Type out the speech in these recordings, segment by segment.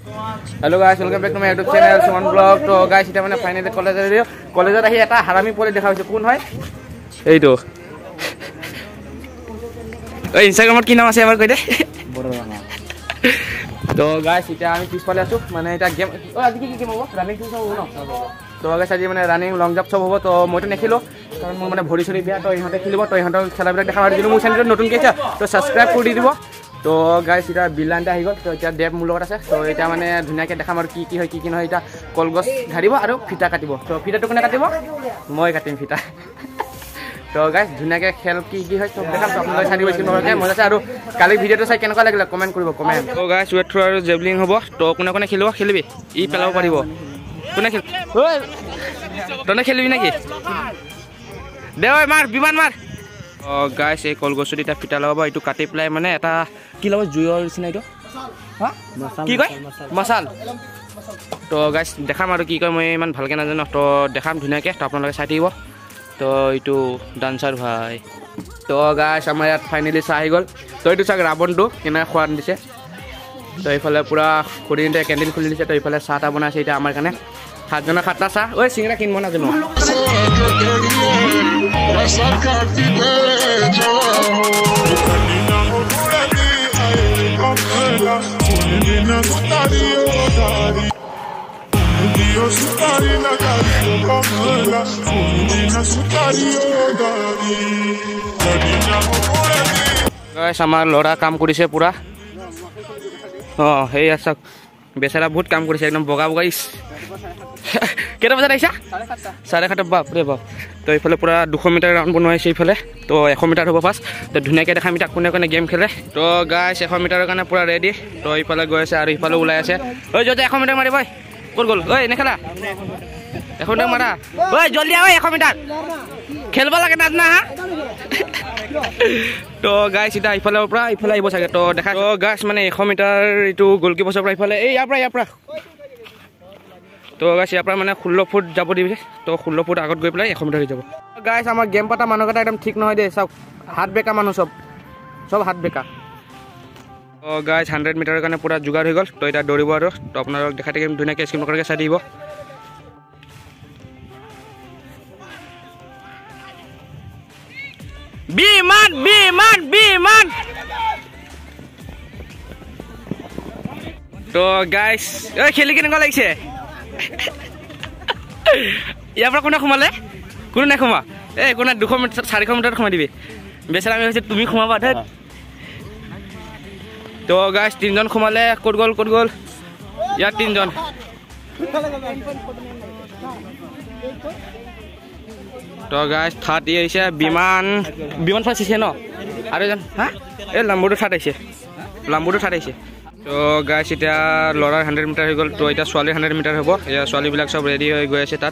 Hello guys, welcome back to my YouTube channel Suman Vlog. So guys, এটা মানে finally কলেজত আহি এটা হাৰামি পৰি দেখা হৈছে কোন হয় এইটো এই ইনষ্টাগ্ৰামত কি নাম আছে এবাৰ কৈ দে বড়ৰাঙা তো গাইস এটা আমি পিছফালে আছো মানে এটা গেম আজি কি গেম হ'ব ৰানিং সব হ'ব ন তো গাইস আজি মানে ৰানিং লং জাম্প সব হ'ব তো মইতো নেখিলো কাৰণ মোৰ মানে ভৰি চৰি বেয়া তো ইহঁতে খেলিব তো ইহঁতৰ খেলাবিলাক দেখা পাৰি দিলো মোৰ চেনেলত নতুন কেছা তো সাবস্ক্ৰাইব কৰি দিব তো গাইস এটা বিলানটা আহি গ'ল তো এটা ডেপ মোৰ লগত আছে তো এটা মানে ধুনীয়াকৈ দেখাম আৰু কি হয় কি নহয় এটা কলগছ ধাৰিব আৰু ফিটা কাটিব তো ফিটাটো কোনে কাটিব মই কাটিম ফিটা তো গাইস ধুনীয়াকৈ খেল কি হয় সব দেখাম তো আপোনালোকে চাই দিব স্ক্ৰীনতে মজা আছে আৰু কালি ভিডিঅ'টো চাই কেনেকুৱা লাগিলে কমেণ্ট কৰিব কমেণ্ট তো গাইস ৱেট থ্ৰ আৰু জেভলিন হ'ব তো কোনে কোনে খেলিবি ই পেলাব পাৰিব কোনে খেল ঐ তনে খেলিবি নেকি দে ঐ মাৰ বিমান মাৰ গাইস এই কলগছটো এটা ফিটা লগাব এইটো কাটি পেলাই মানে এটা কি লগাব জুইৰ নিচিনা এইটো হা কি কয় মছাল তো গাইস দেখাম আৰু কি কয় মই ইমান ভালকৈ নাজানো তো দেখাম ধুনীয়াকৈ তো আপোনালোকে চাই থাকিব তো এইটো ডান্সাৰ ভাই তো গাইস আমাৰ ইয়াত ফাইনেলি চাহ আহি গ'ল তো এইটো চাওক ৰাৱণটো কেনেকৈ খোৱাত দিছে তো এইফালে পূৰা খুৰীহঁতে কেণ্টিন খুলি দিছে তো এইফালে চাহ তাহ বনাইছে এতিয়া আমাৰ কাৰণে 7 জনৰ 7টা চাহ ঐ চিংৰা কিনিব নাজানো আমাৰ ল'ৰা কাম কৰিছে পুৰা সেই আছে বেচাৰা বহুত কাম কৰিছে একদম বগা বগা কেইটা বজাত আহিছা 7:30 বাপৰে বাপ তো এইফালে পুৰা 200 মিটাৰ ৰাউণ্ড বনোৱাইছে এইফালে তো 100 মিটাৰ হ'ব ফাৰ্ষ্ট তো ধুনীয়াকৈ দেখাম এতিয়া কোনে কোনে গেম খেলে তো গাইছ 100 মিটাৰৰ কাৰণে পুৰা ৰেডি তো এইফালে গৈ আছে আৰু ইফালে ওলাই আছে ঐ যদি 100 মিটাৰ মাৰিব ক'ত গ'ল ঐ নেখেলা 100 মিটাৰ মাৰা ঐ জলদি আহ 100 মিটাৰ খেলিব লাগে নাজানা হা তো গাইছ এতিয়া ইফালৰ পৰা ইফালে আহিব চাগে তো দেখা তো গাইছ মানে 100 মিটাৰ এইটো গলকিপাৰৰ পৰা ইফালে এই ইয়াৰ পৰা তো গাইছ ইয়াৰ পৰা মানে 16 ফুট যাব দিছে তো 16 ফুট আগত গৈ পেলাই 100 মিটাৰ হৈ যাব গাইছ আমাৰ গেম পাতা মানুহকেইটা একদম ঠিক নহয় দেই চাওক হাত বেকা মানুহ সব হাত বেকা তো গাইছ 100 মিটাৰৰ কাৰণে পুৰা যোগাৰ হৈ গ'ল তো এতিয়া দৌৰিব আৰু তো আপোনালোক দেখাই থাকিম ধুনীয়াকৈ স্ক্ৰীন নকৰাকৈ চাই দিব বিমান তো গাইছ ঐ খেলি কেনেকুৱা লাগিছে ইয়াৰ পৰা কোনে সোমালে কোনো নাই সোমা এই কোনে 200 মিটাৰ 400 মিটাৰত সোমাই দিবি বেচাৰা আমি হৈছে তুমি সোমাবা ধেত তো গাইছ 3জন সোমালে ক'ত গ'ল ইয়াত 3জন তো গাইছ থাৰ্ড আহিছে বিমান ফাঁচিছে ন আৰু এজন হা এই লাম্বুটো থাৰ্ড আহিছে তো গাইছ এতিয়া ল'ৰাৰ 100 মিটাৰ হৈ গ'ল তো এতিয়া ছোৱালীৰ 100 মিটাৰ হ'ব এয়া ছোৱালীবিলাক চব ৰেডি হৈ গৈ আছে তাত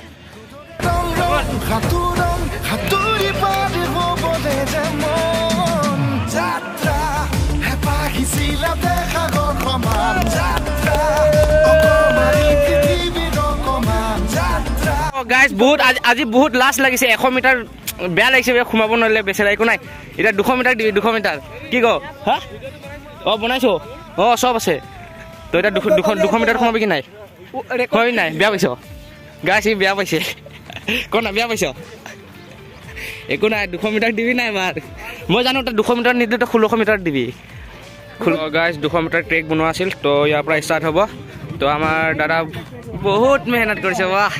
গাইছ আজি বহুত লাজ লাগিছে 100 মিটাৰ বেয়া লাগিছে সোমাব নোৱাৰিলে বেচেৰা একো নাই এতিয়া 200 মিটাৰ দিবি 200 মিটাৰ কি ক হা বনাইছো সব আছে তো এতিয়া 200 মিটাৰ সোমাবি কি নাই হয় নাই বেয়া পাইছ গাইছ ই বেয়া পাইছে কোন বেয়া পাইছ একো নাই 200 মিটাৰ দিবি নাই এবাৰ মই জানো তই 200 মিটাৰ নিদিলে তই 1600 মিটাৰ দিবি গাইছ 200 মিটাৰ ট্ৰেক বনোৱা আছিল তো ইয়াৰ পৰা ষ্টাৰ্ট হ'ব তো আমাৰ দাদা বহুত মেহনত কৰিছে বাহ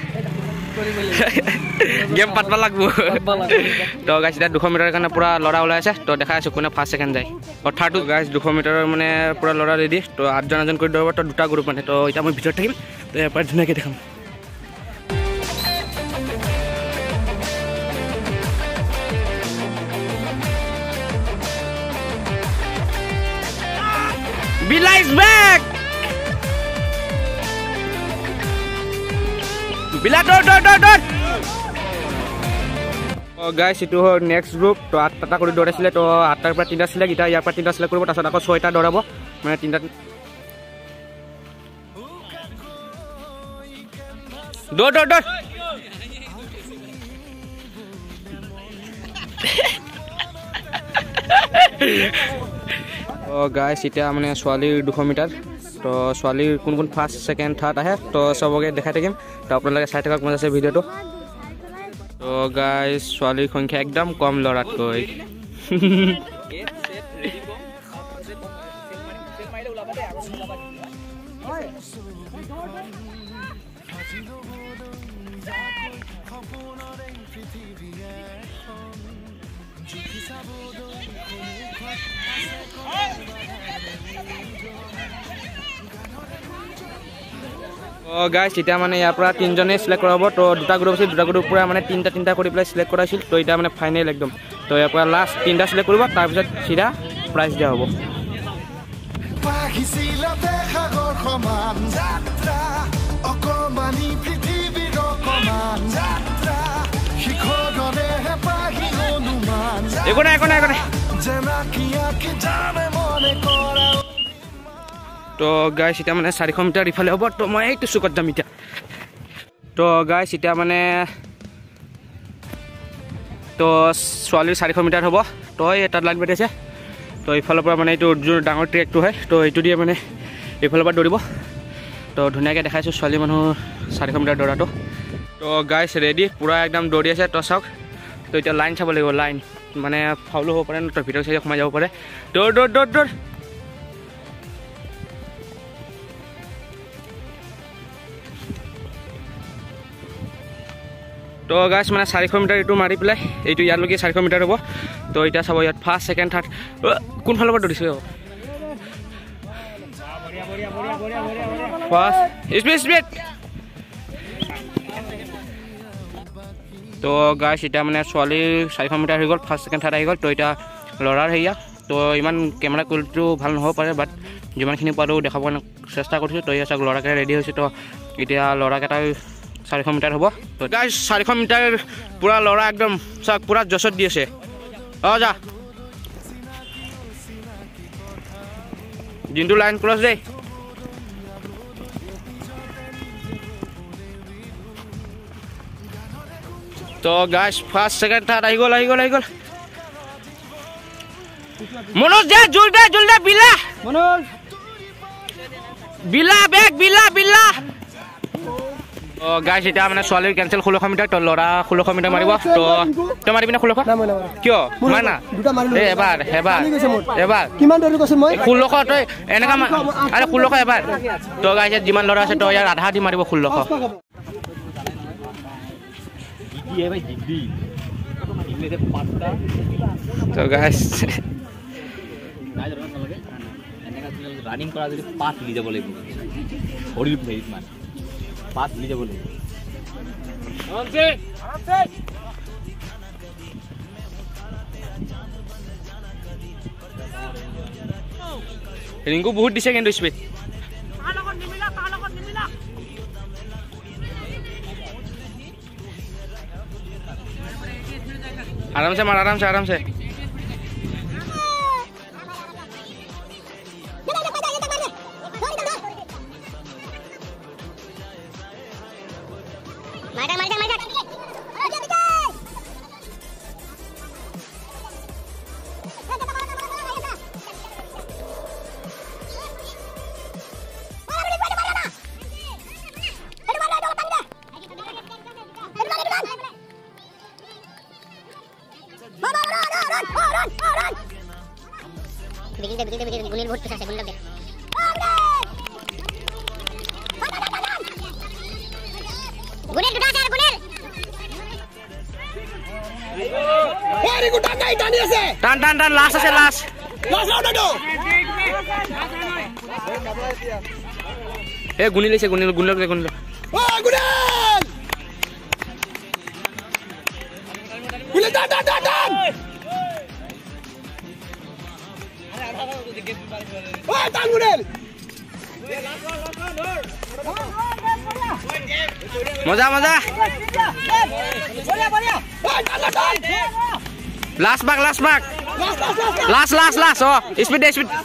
গেম পাতবা লাগব তো গাইছ এতিয়া 200 মিটাৰৰ কাৰণে পুৰা ল'ৰা ওলাই আছে তো দেখাই আছো কোনে ফাৰ্ষ্ট ছেকেণ্ড যায় থাৰ্ডটো গাইছ 200 মিটাৰৰ মানে পুৰা ল'ৰা ৰেডি তো 8জন কৰি দৌৰিব তো 2টা গ্ৰুপ মানে তো এতিয়া মই ভিতৰত থাকিম তো ইয়াৰ পৰা ধুনীয়াকৈ দেখাম Bila is back! Bila dor! গাইছ এইটো নেক্সট গ্ৰুপ তো 8টা কৰি দৌৰাইছিলে তো 8টাৰ পৰা 3টা চিলেক্ট এতিয়া ইয়াৰ পৰা 3টা চিলেক্ট কৰিব তাৰপিছত আকৌ 6টা দৌৰাব মানে 3টা দৌৰ Oh guys, এটা মানে ছোৱালীৰ 200 মিটাৰ তো ছোৱালীৰ কোন কোন ফাৰ্ষ্ট ছেকেণ্ড থাৰ্ড আহে তো চবকে দেখাই থাকিম তো আপোনালোকে চাই থাকক মজা আছে ভিডিঅ'টো তো গাইজ ছোৱালীৰ সংখ্যা একদম কম ল'ৰাতকৈ গাইজ এতিয়া মানে ইয়াৰ পৰা তিনিজনে চিলেক্ট কৰাব তো দুটা গ্ৰুপ আছিল দুটা গ্ৰুপ পৰা মানে তিনিটা কৰি পেলাই চিলেক্ট কৰা হৈছিল তো এতিয়া মানে ফাইনেল একদম তো ইয়াৰ পৰা লাষ্ট তিনিটা চিলেক্ট কৰিব তাৰপিছত চিধা প্ৰাইজ দিয়া হ'ব একো নাই তো গাইজ এতিয়া মানে 400 মিটাৰ ইফালে হ'ব তো মই এইটো চুকত যাম এতিয়া তো গাইজ এতিয়া মানে তো ছোৱালীৰ 400 মিটাৰ হ'ব তো তাত লাইন পাতিছে তো ইফালৰ পৰা মানে এইটো যোন ডাঙৰ ট্ৰেকটো হয় তো এইটো দিয়ে মানে ইফালৰ পৰা দৌৰিব তো ধুনীয়াকৈ দেখাইছোঁ ছোৱালী মানুহ 400 মিটাৰ দৌৰাটো তো গাইজ ৰেডি পূৰা একদম দৌৰি আছে তো চাওক তো এতিয়া লাইন চাব লাগিব লাইন মানে ফাউলো হ'ব পাৰে ন তো ভিতৰত চাই সোমাই যাব পাৰে দৌৰ তো গাইজ মানে 400 মিটাৰ এইটো মাৰি পেলাই এইটো ইয়ালৈকে 400 মিটাৰ হ'ব তো এতিয়া চাব ইয়াত ফাৰ্ষ্ট ছেকেণ্ড থাৰ্ড কোনফালৰ পৰা দৌৰিছে ফাৰ্ষ্ট স্পীড তো গাইজ এতিয়া মানে ছোৱালীৰ 400 মিটাৰ হৈ গ'ল ফাৰ্ষ্ট ছেকেণ্ড থাৰ্ড আহি গ'ল তো এতিয়া ল'ৰাৰ হেৰিয়া তো ইমান কেমেৰা কোৱালিটিটো ভাল নহ'ব পাৰে বাট যিমানখিনি পাৰোঁ দেখাব চেষ্টা কৰিছোঁ তো এতিয়া চাওক ল'ৰাকেইটা ৰেডি হৈছে তো এতিয়া ল'ৰাকেইটা 400 মিটাৰ হ'ব তো গাইজ 400 মিটাৰ পূৰা ল'ৰা একদম চাওক পূৰা জছত দি আছে যা দিনটো লাইন ক্ৰছ দেই তো গাইজ ফাৰ্ষ্ট ছেকেণ্ড থাৰ্ড আহি গ'ল মনোজ দে জোল দে বিলা গাইজ এতিয়া মানে ছোৱালীৰ কেঞ্চেল 1600 মিটাৰ তো ল'ৰা 1600 মিটাৰ মাৰিব তো তই মাৰিবি না 1600 কিয় মাৰ না এবাৰ কিমান দৌৰি কৈছো মই 1600 তই এনেকা আৰে 1600 এবাৰ তো গাইজ যিমান ল'ৰা আছে তো ইয়াৰ আধা দি মাৰিব 1600 তো গাইজ ৰানিং কৰা যদি 5 লি যাব লাগিব শৰীৰ ভেৰিত মান 5 লি যাব লাগিব ৰিংকু বহুত দিছে কিন্তু স্পীড আৰামছে মাৰ আৰামছে बिगिल गुनील बहुत पीछे गुनील देख गुनील टूटा यार गुनील यार को टान नहीं टानी আছে টান লাস্ট আছে লাস্ট আউট দো এ গুনীল আছে গুনীল ও গুনীল টান ওই টাঙ্গুরেল মজা লাস্ট বাক লাস্ট ও স্পিড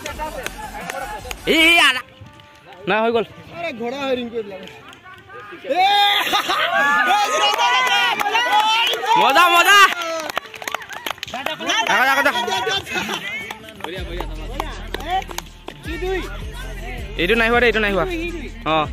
ই আলা না হই গল আরে ঘোড়া হাইরিং কইলা মজা আগা বড়িয়া কি দুই এইটো নাই হোৱা দেই, এইটো নাই হোৱা। অঁ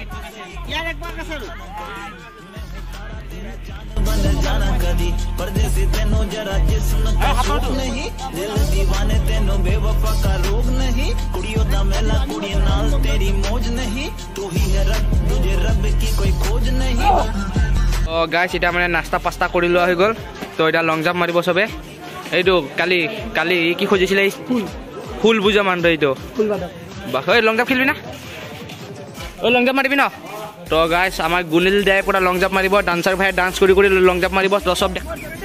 গাইছ এতিয়া মানে নাস্তা পাস্তা কৰি লোৱা হৈ গ'ল। তো এতিয়া লং জাম্প মাৰিব চবে। এইটো কালি কালি কি খুজিছিলে ফুল বুজা মানুহ এইটো ঐ লং জাম্প খেলিবি না? ঐ লং জাম্প মাৰিবি ন? তো গাইছ আমাৰ গুণিল দাই পুৰা লং জাম্প মাৰিব, ডান্সাৰ ভাই ডান্স কৰি কৰি লং জাম্প মাৰিব। তো চব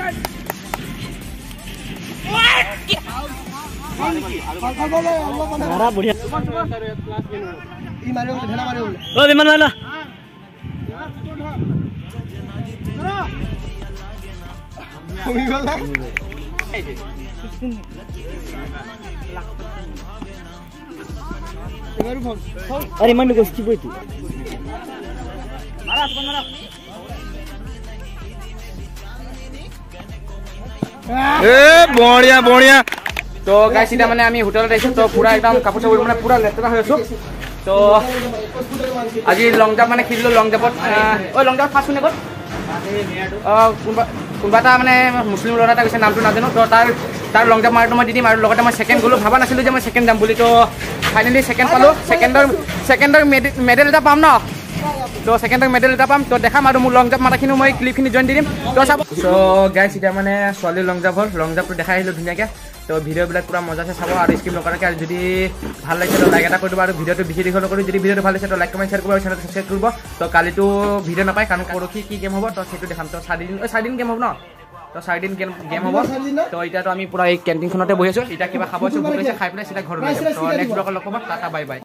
अरे मन गोष्टी बोलती বঢ়িয়া বঢ়িয়া। তো গাইছ এতিয়া মানে আমি হোটেলত আহিছোঁ। তো পুৰা একদম কাপোৰ চাপোৰ মানে পুৰা লেতেৰা হৈ আছোঁ। তো আজি লং জাম্প মানে খেলিলোঁ। লং জাম্পত লং জাম্পত ফাৰ্ষ্ট কোনে ক'ত? কোনোবা এটা মানে মুছলিম ল'ৰা এটা গৈছে, নামটো নাজানো। তো তাৰ লং জাম্প মাৰটো মই দি দিম। আৰু লগতে মই ছেকেণ্ড গ'লোঁ, ভাবা নাছিলোঁ যে মই ছেকেণ্ড যাম বুলি। তো ফাইনেলি ছেকেণ্ড পালোঁ। ছেকেণ্ডৰ মেডেল এটা পাম ন? তো ছেকেণ্ডৰ মেডেল এটা পাম। তো দেখাম আৰু মোৰ লং জাম্প মাৰাখিনি মই ক্লিপখিনি জইন দি দিম। তো চাব। চ' গাইছ এতিয়া মানে ছোৱালী লং জাম্প হ'ল। লং জাম্পটো দেখাই আহিলোঁ ধুনীয়াকৈ। তো ভিডিঅ'বিলাক পুৰা মজাছে চাব আৰু স্কিপ নকৰাকৈ। আৰু যদি ভাল লাগিছে তো লাইক এটা কৰি দিব। আৰু ভিডিঅ'টো বেছি দীঘল নকৰি, যদি ভিডিঅ'টো ভাল লাগিছে তো লাইক কমেণ্ট শ্বেয়াৰ কৰিব আৰু চেনেলটো ছাবস্ক্ৰাইব কৰিব। তো কালিতো ভিডিঅ' নাপায় কাৰণ পৰহি কি গেম হ'ব তো সেইটো দেখাম। তো 4 দিন গেম হ'ব ন? তো 4 দিন গেম হ'ব। তো এতিয়াতো আমি পুৰা এই কেণ্টিনখনতে বহি আছোঁ। এতিয়া কিবা খাব আছোঁ, ভোক লাগিছে, খাই পেলাই চিধা ঘৰলৈ যাম। তো নেক্সট ব্লগত লগ পাবা। Tata bye bye.